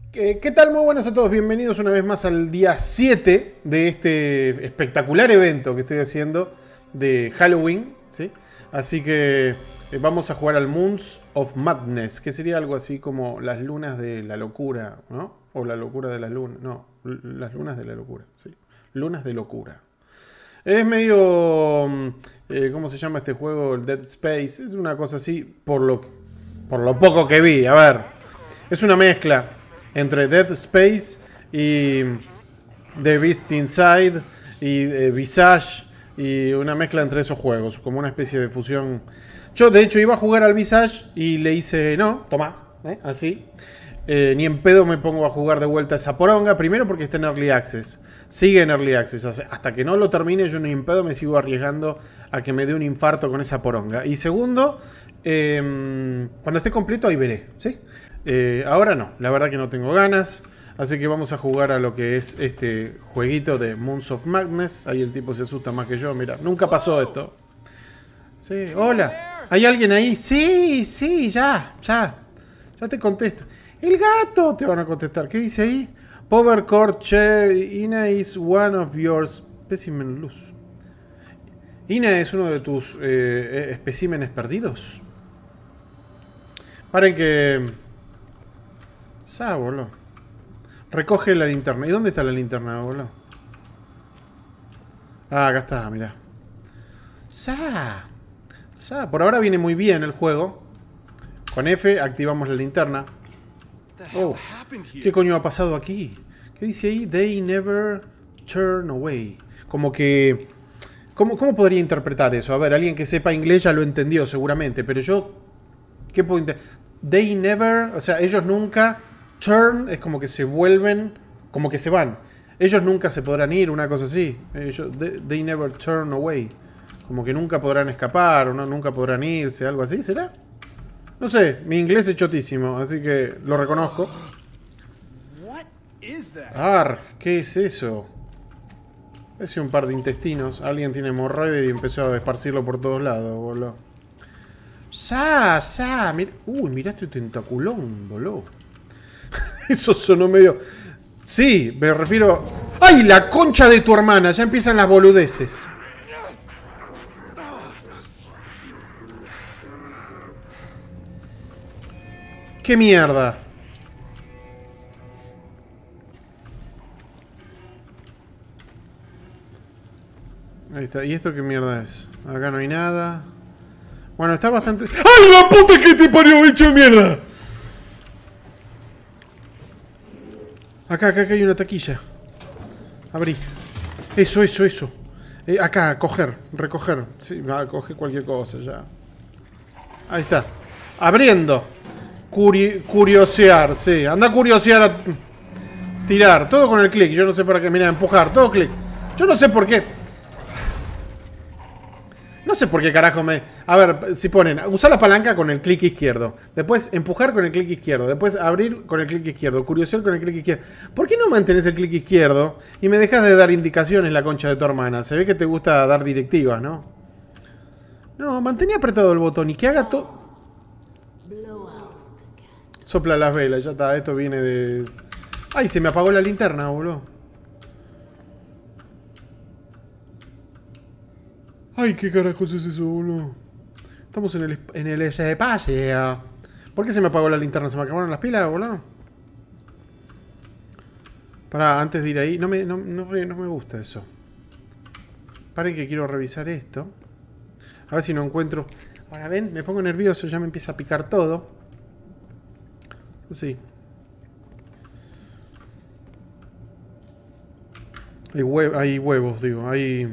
¿Qué tal? Muy buenas a todos, bienvenidos una vez más al día 7 de este espectacular evento que estoy haciendo de Halloween, ¿sí? Así que vamos a jugar al Moons of Madness, que sería algo así como las lunas de la locura, ¿no? O la locura de la luna, no, las lunas de la locura, sí. Lunas de locura. Es medio... ¿cómo se llama este juego? El Dead Space. Es una cosa así, por lo poco que vi. A ver, es una mezcla entre Dead Space y The Beast Inside y Visage, y una mezcla entre esos juegos, como una especie de fusión. Yo de hecho iba a jugar al Visage y le hice, no, toma, así. Ni en pedo me pongo a jugar de vuelta esa poronga, primero porque está en Early Access. Sigue en Early Access, hasta que no lo termine yo ni en pedo me sigo arriesgando a que me dé un infarto con esa poronga. Y segundo, cuando esté completo ahí veré, ¿sí? Ahora no, la verdad que no tengo ganas. Así que vamos a jugar a lo que es este jueguito de Moons of Madness. Ahí el tipo se asusta más que yo, mira, nunca pasó esto. Sí, hola, ¿hay alguien ahí? Sí, sí, ya te contesto. El gato, te van a contestar. ¿Qué dice ahí? Power Core Che, Ina is one of your specimen luz. Ina es uno de tus especímenes perdidos. Paren que... boludo. Recoge la linterna. ¿Y dónde está la linterna, boludo? Ah, acá está, mirá. Por ahora viene muy bien el juego. Con F activamos la linterna. Oh, ¿qué coño ha pasado aquí? ¿Qué dice ahí? They never turn away. Como que... ¿Cómo podría interpretar eso? A ver, alguien que sepa inglés ya lo entendió seguramente. Pero yo... ¿Qué puedo entender? They never... O sea, ellos nunca... Turn es como que se vuelven... Como que se van. Ellos nunca se podrán ir, una cosa así. They never turn away. Como que nunca podrán escapar o no, nunca podrán irse, algo así, ¿será? No sé, mi inglés es chotísimo, así que lo reconozco. Arg, ¿qué es eso? Es un par de intestinos. Alguien tiene hemorroide y empezó a esparcirlo por todos lados, boludo. Mira. Uy, mirá este tentaculón, boludo. Eso sonó medio... Sí, me refiero... ¡Ay, la concha de tu hermana! Ya empiezan las boludeces. ¡Qué mierda! Ahí está. ¿Y esto qué mierda es? Acá no hay nada. Bueno, está bastante... ¡Ay, la puta que te parió, bicho de mierda! Acá hay una taquilla. Abrí. Eso. Acá, recoger. Sí, coge cualquier cosa ya. Ahí está. Abriendo. Curiosear, sí. Anda a curiosear a... Tirar. Todo con el clic. Yo no sé para qué. Mira, empujar. Todo clic. Yo no sé por qué. No sé por qué carajo me... A ver, si ponen... Usar la palanca con el clic izquierdo. Después empujar con el clic izquierdo. Después abrir con el clic izquierdo. Curiosear con el clic izquierdo. ¿Por qué no mantenés el clic izquierdo y me dejas de dar indicaciones, la concha de tu hermana? Se ve que te gusta dar directivas, ¿no? No, mantení apretado el botón y que haga todo... Sopla las velas, ya está, esto viene de... ¡Ay, se me apagó la linterna, boludo! ¡Ay, qué carajos es eso, boludo! Estamos en el espacio. ¿Por qué se me apagó la linterna? ¿Se me acabaron las pilas, boludo? Pará, antes de ir ahí... No me gusta eso. Paren que quiero revisar esto. A ver si no encuentro... Ahora ven, me pongo nervioso, ya me empieza a picar todo. Sí. Hay huevos, digo. Hay...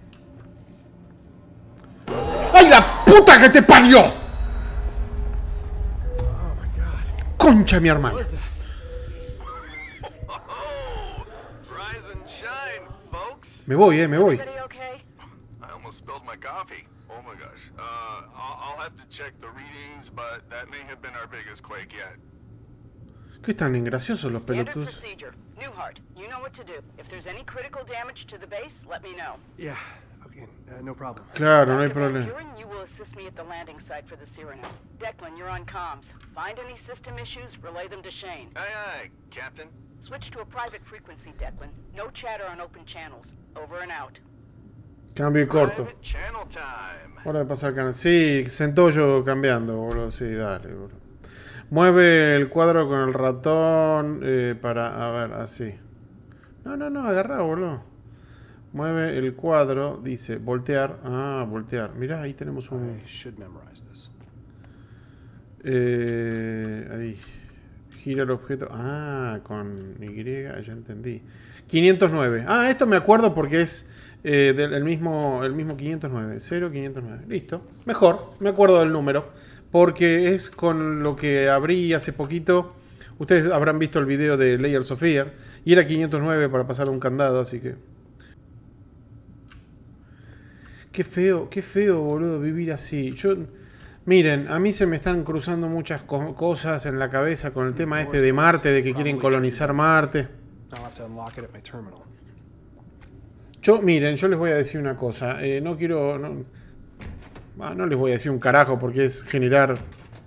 ¡Ay, la puta que te parió! ¡Concha, mi hermano! Me voy, me voy. ¿Qué están en graciosos los pelotudos? Newhart, you know what to do. If there's any critical damage to the base, let me know. Yeah, Okay, no problem. Claro, no hay problema. You will assist me at the landing site for the Cyrano. Declan, you're on comms. Find any system issues, relay them to Shane. Aye, aye, Captain. Switch to a private frequency, Declan. No chatter on open channels. Over and out. Cambio y corto. Private channel time. Hora de pasar canal. Sí, Centollo cambiando, boludo. Sí, dale, boludo. Mueve el cuadro con el ratón para... A ver, así. No, agarra, boludo. Mueve el cuadro, dice, voltear. Ah, voltear. Mirá, ahí tenemos un... I should memorize this. Ahí. Gira el objeto. Ah, con Y, ya entendí. 509. Ah, esto me acuerdo porque es el mismo 509. 0509. Listo. Mejor. Me acuerdo del número. Porque es con lo que abrí hace poquito. Ustedes habrán visto el video de Layers of Fear. Y era 509 para pasar un candado, así que... Qué feo, boludo, vivir así. Miren, a mí se me están cruzando muchas cosas en la cabeza con el tema este de Marte, de que quieren colonizar Marte. Miren, yo les voy a decir una cosa. No quiero... No les voy a decir un carajo porque es generar...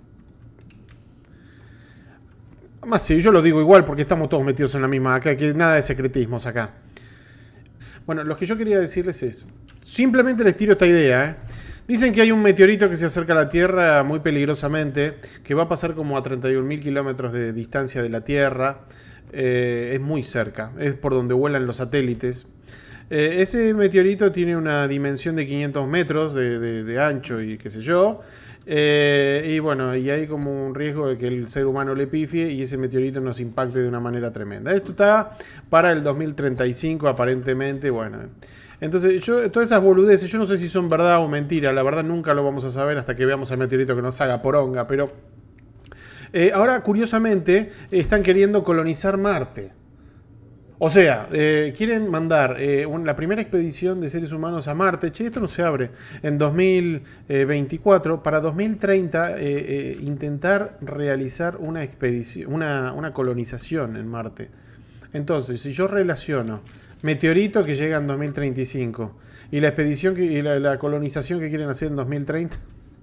Más sí, yo lo digo igual porque estamos todos metidos en la misma... Acá, que nada de secretismos acá. Bueno, lo que yo quería decirles es... Simplemente les tiro esta idea, Dicen que hay un meteorito que se acerca a la Tierra muy peligrosamente, que va a pasar como a 31.000 kilómetros de distancia de la Tierra. Es muy cerca, es por donde vuelan los satélites. Ese meteorito tiene una dimensión de 500 metros de ancho y qué sé yo. Y bueno, y hay como un riesgo de que el ser humano le pifie y ese meteorito nos impacte de una manera tremenda. Esto está para el 2035 aparentemente, bueno... Entonces, todas esas boludeces, yo no sé si son verdad o mentira. La verdad nunca lo vamos a saber hasta que veamos al meteorito que nos haga poronga. Pero ahora, curiosamente, están queriendo colonizar Marte. O sea, quieren mandar la primera expedición de seres humanos a Marte. Che, esto no se abre. En 2024, para 2030, intentar realizar una expedición, una colonización en Marte. Entonces, si yo relaciono... Meteorito que llega en 2035 y la expedición y la colonización que quieren hacer en 2030.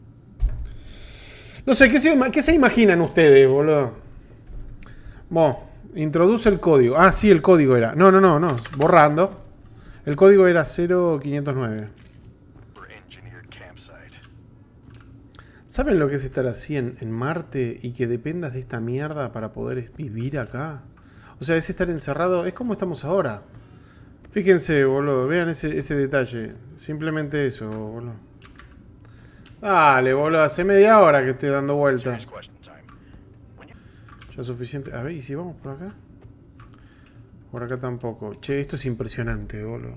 No sé, ¿qué se imaginan ustedes, boludo? Bueno, introduce el código. Ah, sí, el código era. No, borrando. El código era 0509. ¿Saben lo que es estar así en Marte y que dependas de esta mierda para poder vivir acá? O sea, es estar encerrado. Es como estamos ahora. Fíjense, boludo, vean ese detalle. Simplemente eso, boludo. Dale, boludo, hace media hora que estoy dando vuelta. Ya es suficiente. A ver, ¿y si vamos por acá? Por acá tampoco. Che, esto es impresionante, boludo.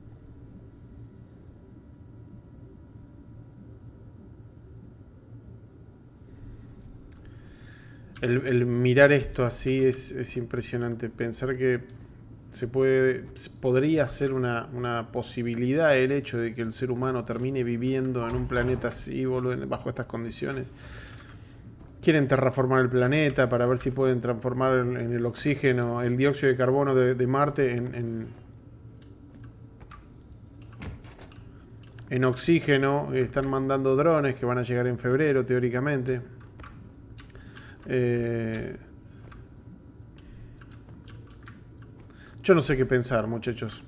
El mirar esto así es impresionante. Pensar que podría ser una posibilidad el hecho de que el ser humano termine viviendo en un planeta así, boludo, bajo estas condiciones. Quieren terraformar el planeta para ver si pueden transformar en el oxígeno, el dióxido de carbono de Marte en oxígeno. Están mandando drones que van a llegar en febrero, teóricamente. Yo no sé qué pensar, muchachos.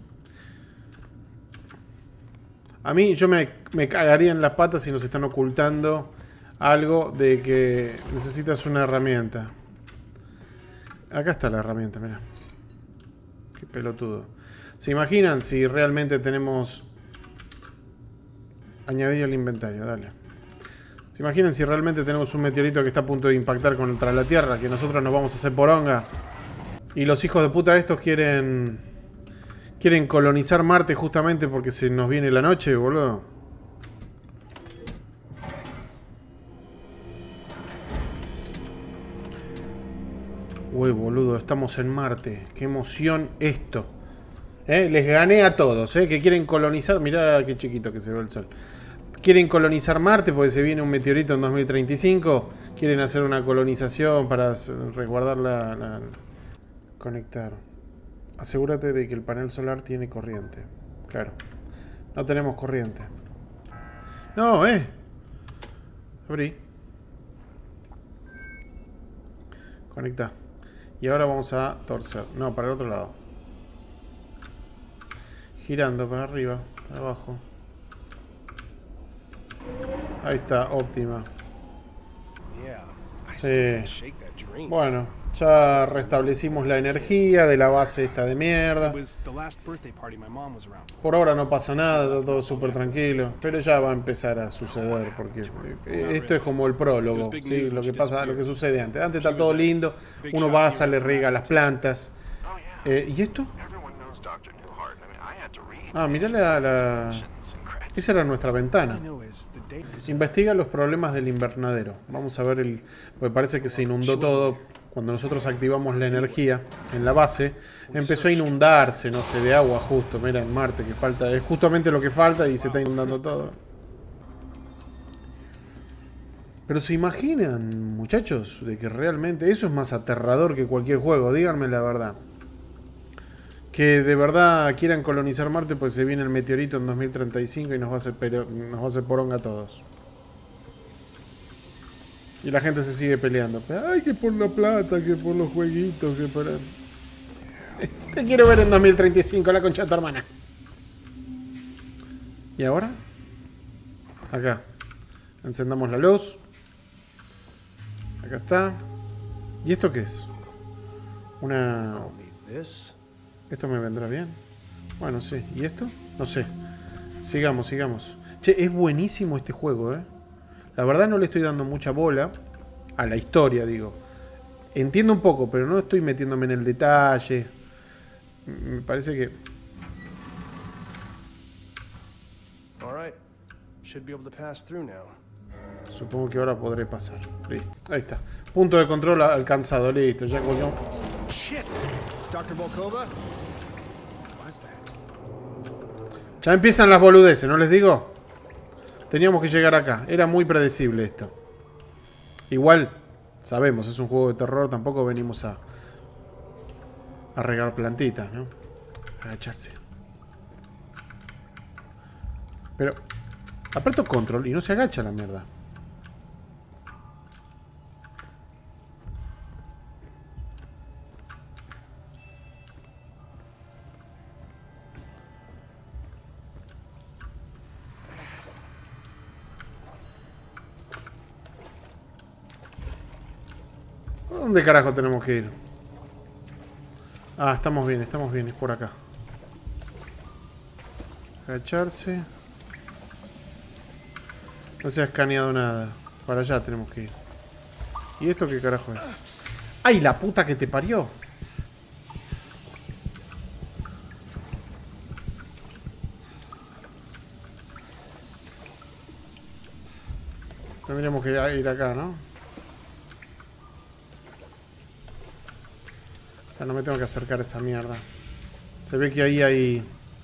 A mí, yo me cagaría en las patas si nos están ocultando algo de que necesitas una herramienta. Acá está la herramienta, mira. Qué pelotudo. ¿Se imaginan si realmente tenemos... Añadir al inventario, dale. ¿Se imaginan si realmente tenemos un meteorito que está a punto de impactar contra la Tierra? Que nosotros nos vamos a hacer poronga. Y los hijos de puta estos quieren colonizar Marte justamente porque se nos viene la noche, boludo. Uy, boludo, estamos en Marte. Qué emoción esto. Les gané a todos, que quieren colonizar. Mirá qué chiquito que se ve el sol. Quieren colonizar Marte porque se viene un meteorito en 2035. Quieren hacer una colonización para resguardar la... Conectar. Asegúrate de que el panel solar tiene corriente. Claro. No tenemos corriente. No, abrí. Conecta. Y ahora vamos a torcer. No, para el otro lado. Girando para arriba, para abajo. Ahí está, óptima. Sí. Bueno, ya restablecimos la energía de la base esta de mierda. Por ahora no pasa nada, todo súper tranquilo. Pero ya va a empezar a suceder, porque esto es como el prólogo, ¿sí? Lo que pasa, lo que sucede antes. Antes está todo lindo, uno va, le riega las plantas. ¿Y esto? Ah, mirá la... Esa era nuestra ventana. Investiga los problemas del invernadero. Vamos a ver el... Porque parece que se inundó todo. Cuando nosotros activamos la energía en la base, empezó a inundarse, no sé, de agua justo. Mira, en Marte, que falta... Es justamente lo que falta y se está inundando todo. Pero ¿se imaginan, muchachos, de que realmente eso es más aterrador que cualquier juego? Díganme la verdad. Que de verdad quieran colonizar Marte, pues se viene el meteorito en 2035 y nos va a hacer poronga a todos. Y la gente se sigue peleando. Ay, que por la plata, que por los jueguitos, que por... Te quiero ver en 2035, la concha de tu hermana. ¿Y ahora? Acá. Encendamos la luz. Acá está. ¿Y esto qué es? Una... ¿Esto me vendrá bien? Bueno, sí. ¿Y esto? No sé. Sigamos, sigamos. Che, es buenísimo este juego, ¿eh? La verdad no le estoy dando mucha bola a la historia, digo. Entiendo un poco, pero no estoy metiéndome en el detalle. Me parece que... Supongo que ahora podré pasar. Listo. Ahí está. Punto de control alcanzado. Listo. Ya coño. Ya empiezan las boludeces, ¿no les digo? Teníamos que llegar acá. Era muy predecible esto. Igual, sabemos, es un juego de terror. Tampoco venimos a regar plantitas, ¿no? Agacharse. Pero aprieto control y no se agacha la mierda. ¿Dónde carajo tenemos que ir? Ah, estamos bien, es por acá. Agacharse. No se ha escaneado nada. Para allá tenemos que ir. ¿Y esto qué carajo es? ¡Ay, la puta que te parió! Tendríamos que ir acá, ¿no? Ya no me tengo que acercar a esa mierda. Se ve que ahí hay...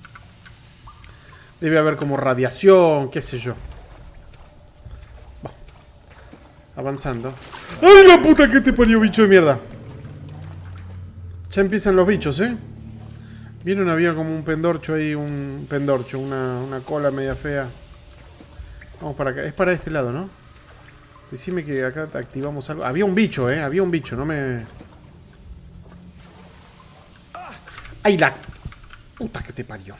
Debe haber como radiación, qué sé yo. Bueno, avanzando. ¡Ay, la puta que te parió, bicho de mierda! Ya empiezan los bichos, ¿eh? Vieron, había como un pendorcho ahí, una cola media fea. Vamos para acá. Es para este lado, ¿no? Decime que acá activamos algo. Había un bicho, ¿eh? Había un bicho, no me... ¡Ay, la puta que te parió!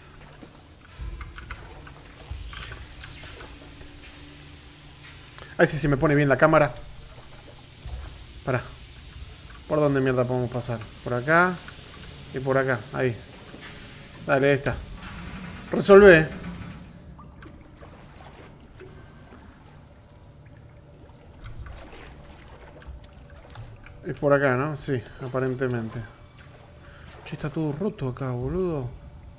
Ay, si se me pone bien la cámara. Pará. ¿Por dónde mierda podemos pasar? Por acá. Y por acá. Ahí. Dale, ahí está. Resolvé. Es por acá, ¿no? Sí, aparentemente. Che, está todo roto acá, boludo.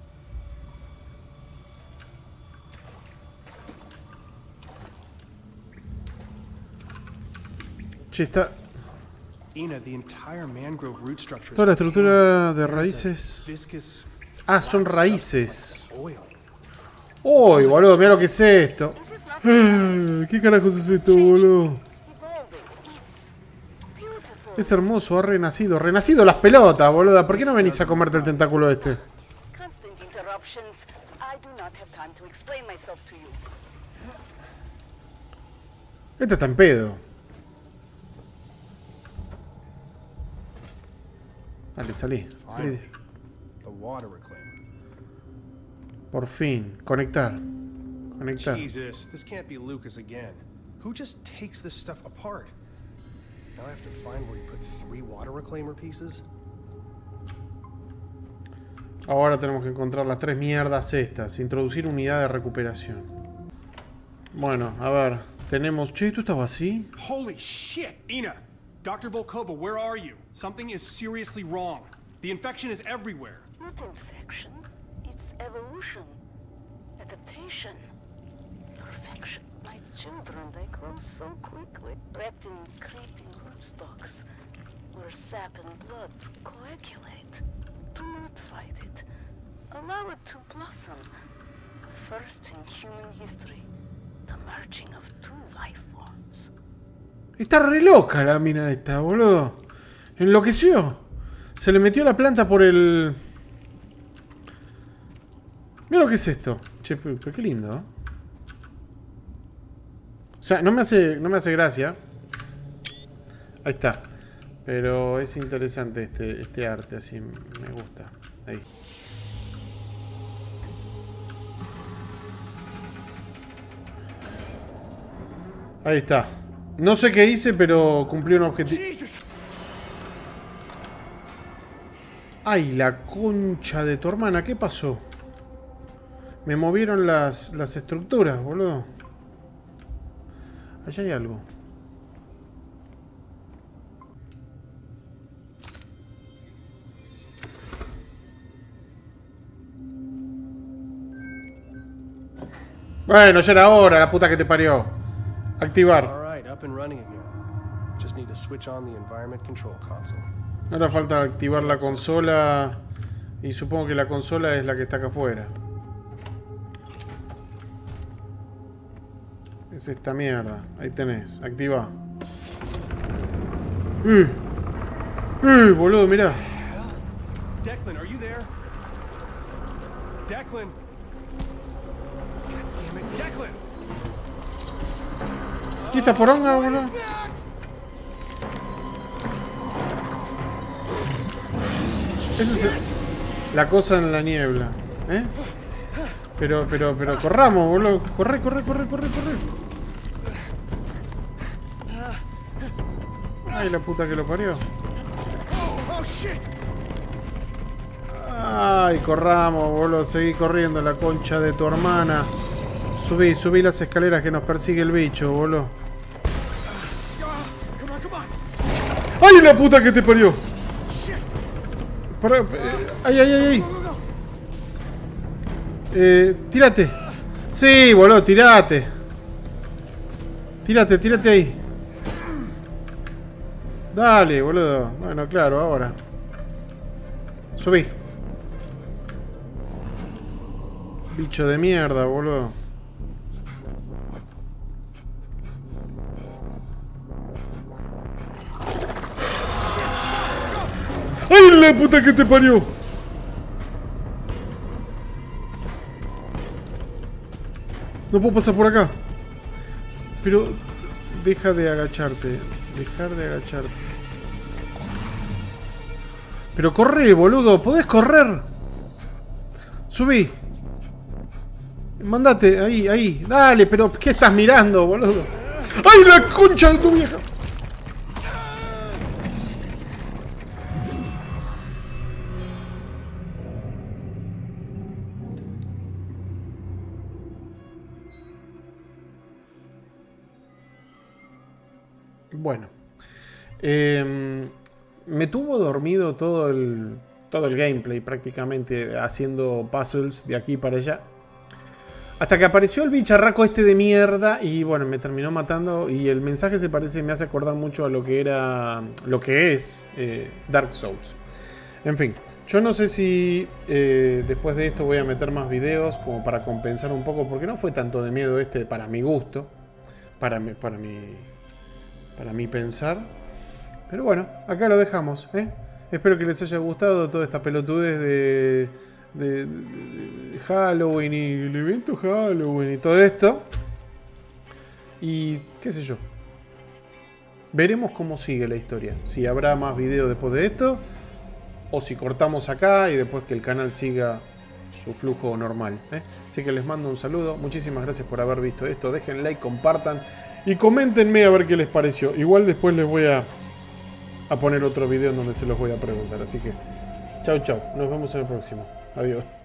Che, está... Toda la estructura de raíces... Ah, son raíces. ¡Uy, boludo! Mira lo que es esto. ¿Qué carajos es esto, boludo? Es hermoso, ha renacido. Renacido las pelotas, boluda. ¿Por qué no venís a comerte el tentáculo este? not have time to explain myself to you. Este está en pedo. Dale, salí. Salí. The water reclaimer. Por fin. Conectar. Conectar. Jesus, this can't be Lucas again. Who just takes this stuff apart? Now I have to find where he put 3 water reclaimer pieces. Ahora tenemos que encontrar las 3 mierdas estas. Introducir unidad de recuperación. Bueno, a ver. Tenemos... Che, ¿esto estaba así? Holy shit! Ina! Dr. Volkova, where are you? Something is seriously wrong. The infection is everywhere. Not infection. It's evolution. Adaptation. Perfection. My children, they grow so quickly. Wrapped in creeping rootstocks. Where sap and blood coagulate. Do not fight it. Allow it to blossom. First in human history. The merging of 2 life forms. Está re loca la mina esta, boludo. Enloqueció. Se le metió la planta por el... Mira lo que es esto. Che, pero qué lindo, ¿eh? O sea, no me hace gracia. Ahí está. Pero es interesante este arte, así me gusta. Ahí. Ahí está. No sé qué hice, pero cumplí un objetivo. Ay, la concha de tu hermana. ¿Qué pasó? Me movieron las estructuras, boludo. Allá hay algo. Bueno, ya era hora, la puta que te parió. Activar. All right, up and running again. Just need to switch on the environment control console. Ahora falta activar la consola. Y supongo que la consola es la que está acá afuera. Es esta mierda. Ahí tenés. Activa. Boludo, mirá. Declan, are you there? Declan! God damn it, Declan! ¿Y esta poronga, boludo? Esa es la cosa en la niebla. ¿Eh? Pero corramos, boludo. Corre. Ay, la puta que lo parió. Ay, corramos, boludo. Seguí corriendo, la concha de tu hermana. Subí las escaleras que nos persigue el bicho, boludo. ¡Ay, la puta que te parió! Pará, ¡ay! Tírate. Sí, boludo, tírate. Tírate ahí. Dale, boludo. Bueno, claro, ahora. Subí. Bicho de mierda, boludo. ¡Ay, la puta que te parió! No puedo pasar por acá. Pero... Deja de agacharte. Dejar de agacharte. Pero corre, boludo. ¿Podés correr? Subí. Mandate. Ahí. Dale, pero ¿qué estás mirando, boludo? ¡Ay, la concha de tu vieja! Bueno, me tuvo dormido todo el gameplay prácticamente haciendo puzzles de aquí para allá. Hasta que apareció el bicharraco este de mierda y bueno, me terminó matando y el mensaje me hace acordar mucho a lo que es Dark Souls. En fin, yo no sé si después de esto voy a meter más videos como para compensar un poco porque no fue tanto de miedo este para mi gusto, para mi pensar. Pero bueno, acá lo dejamos, ¿eh? Espero que les haya gustado toda esta pelotudez de Halloween y el evento Halloween y todo esto. Y qué sé yo. Veremos cómo sigue la historia. Si habrá más videos después de esto. O si cortamos acá y después que el canal siga su flujo normal. Así que les mando un saludo. Muchísimas gracias por haber visto esto. Dejen like, compartan. Y coméntenme a ver qué les pareció. Igual después les voy a poner otro video en donde se los voy a preguntar. Así que chau chau. Nos vemos en el próximo. Adiós.